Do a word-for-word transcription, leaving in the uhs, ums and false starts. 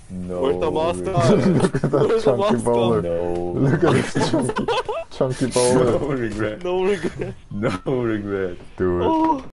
No. Where's the regret. mascot? Look at that Where's the chunky mascot? bowler. No. Look at this chunky, chunky No bowler. regret. No regret. No regret. Do it. Oh.